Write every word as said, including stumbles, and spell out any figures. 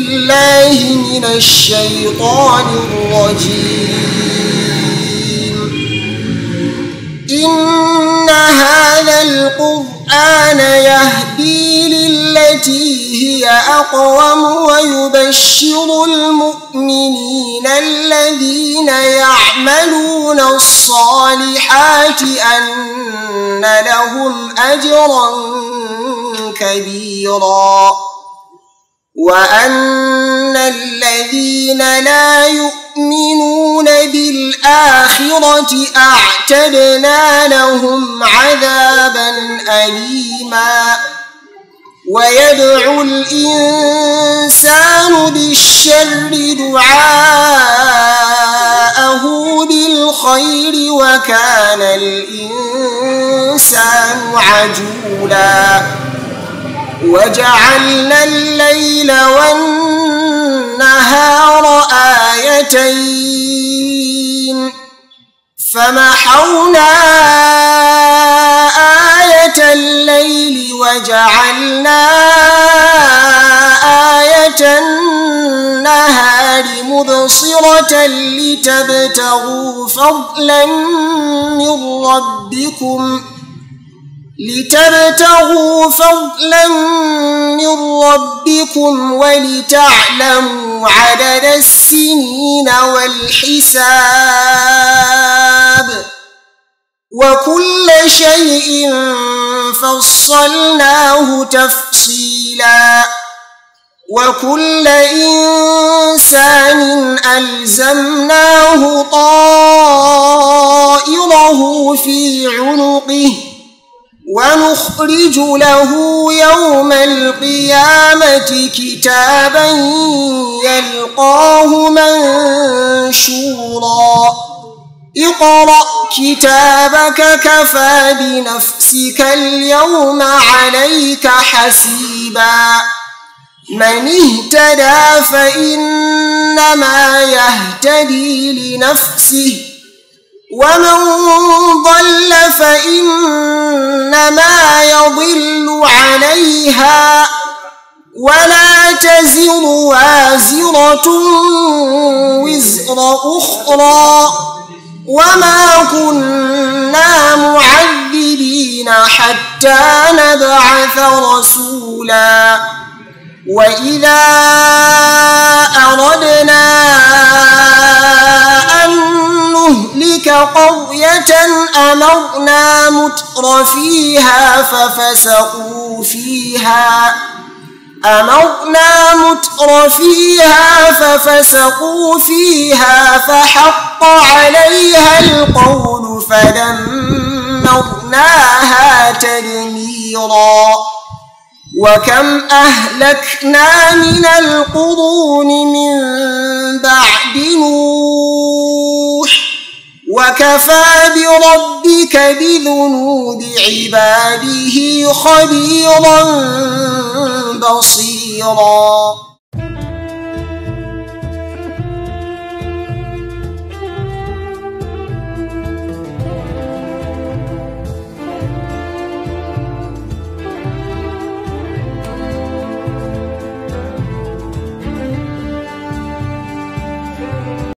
بالله من الشيطان الرجيم. إن هذا القرآن يهدي للتي هي أقوم ويبشر المؤمنين الذين يعملون الصالحات أن لهم أجرا كبيرا وأن الذين لا يؤمنون بالآخرة أعتدنا لهم عذابا أليما. ويدعو الإنسان بالشر دعاءه بالخير وكان الإنسان عجولا. وجعلنا الليل والنهار آيتين فمحونا آية الليل وجعلنا آية النهار مبصرة لتبتغوا فضلا من ربكم لتبتغوا فضلا من ربكم ولتعلموا عدد السنين والحساب وكل شيء فصلناه تفصيلا. وكل إنسان ألزمناه طائره في عنقه ونخرج له يوم القيامة كتابا يلقاه منشورا. اقرأ كتابك كفى بنفسك اليوم عليك حسيبا. من اهتدى فإنما يهتدي لنفسه ومن ضل فإنما يضل عليها ولا تزر وازرة وزر أخرى وما كنا معذبين حتى نبعث رسولا. وإذا أردنا أن نهلك قرية أمرنا متر فيها ففسقوا فيها أمرنا متر فيها ففسقوا فيها فحق عليها القول فدمرناها تدميرا. وكم أهلكنا من القرون من بعد نوح وكفى بربك بذنوب عباده خبيرا بصيرا.